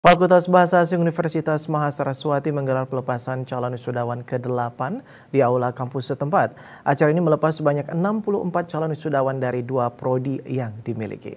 Fakultas Bahasa Asing Universitas Mahasaraswati menggelar pelepasan calon wisudawan ke-8 di Aula kampus setempat. Acara ini melepas sebanyak 64 calon wisudawan dari 2 prodi yang dimiliki.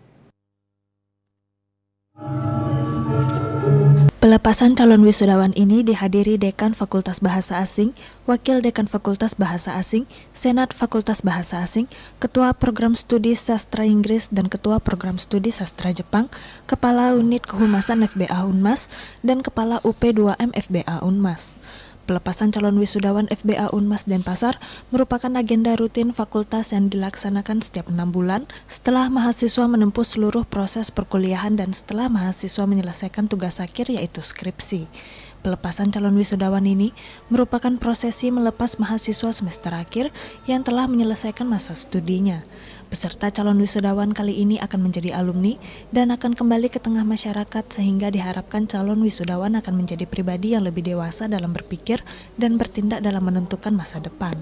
Pelepasan calon wisudawan ini dihadiri Dekan Fakultas Bahasa Asing, Wakil Dekan Fakultas Bahasa Asing, Senat Fakultas Bahasa Asing, Ketua Program Studi Sastra Inggris dan Ketua Program Studi Sastra Jepang, Kepala Unit Kehumasan FBA Unmas, dan Kepala UP2M FBA Unmas. Pelepasan calon wisudawan FBA Unmas Denpasar merupakan agenda rutin fakultas yang dilaksanakan setiap 6 bulan setelah mahasiswa menempuh seluruh proses perkuliahan dan setelah mahasiswa menyelesaikan tugas akhir yaitu skripsi. Pelepasan calon wisudawan ini merupakan prosesi melepas mahasiswa semester akhir yang telah menyelesaikan masa studinya. Peserta calon wisudawan kali ini akan menjadi alumni dan akan kembali ke tengah masyarakat sehingga diharapkan calon wisudawan akan menjadi pribadi yang lebih dewasa dalam berpikir dan bertindak dalam menentukan masa depan.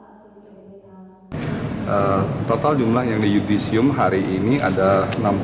Total jumlah yang di yudisium hari ini ada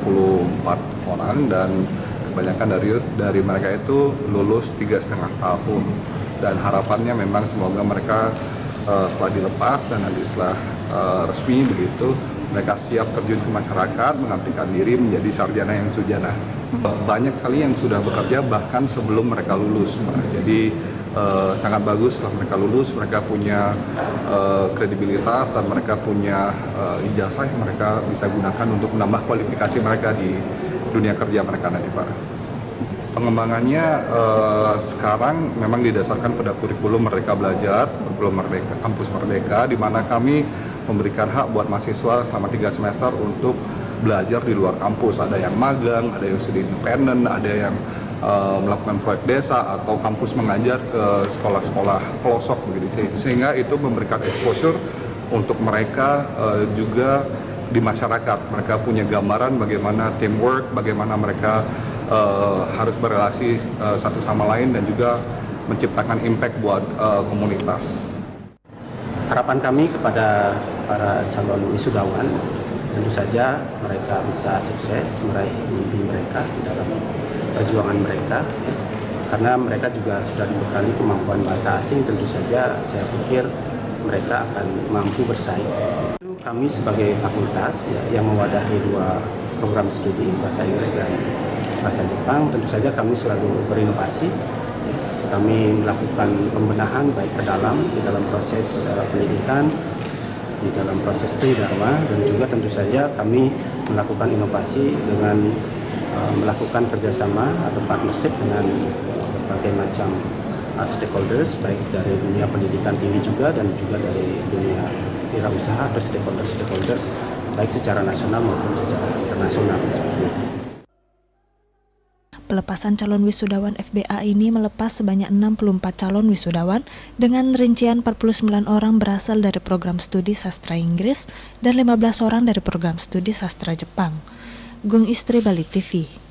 64 orang dan kebanyakan dari mereka itu lulus 3,5 tahun dan harapannya memang semoga mereka setelah dilepas dan nanti setelah resmi begitu mereka siap terjun ke masyarakat, mengabdikan diri menjadi sarjana yang sujana. Banyak sekali yang sudah bekerja bahkan sebelum mereka lulus. Jadi sangat bagus setelah mereka lulus, mereka punya kredibilitas dan mereka punya ijazah yang mereka bisa gunakan untuk menambah kualifikasi mereka di dunia kerja mereka nanti, Pak. Pengembangannya sekarang memang didasarkan pada kurikulum Merdeka Belajar, kurikulum Merdeka, Kampus Merdeka, di mana kami memberikan hak buat mahasiswa selama 3 semester untuk belajar di luar kampus. Ada yang magang, ada yang studi independen, ada yang melakukan proyek desa atau kampus mengajar ke sekolah-sekolah pelosok begitu. Sehingga itu memberikan exposure untuk mereka juga di masyarakat. Mereka punya gambaran bagaimana teamwork, bagaimana mereka harus berrelasi satu sama lain dan juga menciptakan impact buat komunitas. Harapan kami kepada para calon wisudawan, tentu saja mereka bisa sukses meraih mimpi mereka dalam perjuangan mereka, ya. Karena mereka juga sudah dibekali kemampuan bahasa asing, tentu saja saya pikir mereka akan mampu bersaing. Kami sebagai fakultas ya, yang mewadahi 2 program studi, bahasa Inggris dan bahasa Jepang, tentu saja kami selalu berinovasi. Kami melakukan pembenahan baik ke dalam, di dalam proses pendidikan, di dalam proses tridharma, dan juga tentu saja kami melakukan inovasi dengan melakukan kerjasama atau partnership dengan berbagai macam stakeholders, baik dari dunia pendidikan tinggi juga dan juga dari dunia wirausaha atau stakeholders, baik secara nasional maupun secara internasional. Pelepasan calon wisudawan FBA ini melepas sebanyak 64 calon wisudawan dengan rincian 49 orang berasal dari program studi sastra Inggris dan 15 orang dari program studi sastra Jepang. Gung Istri, Bali TV.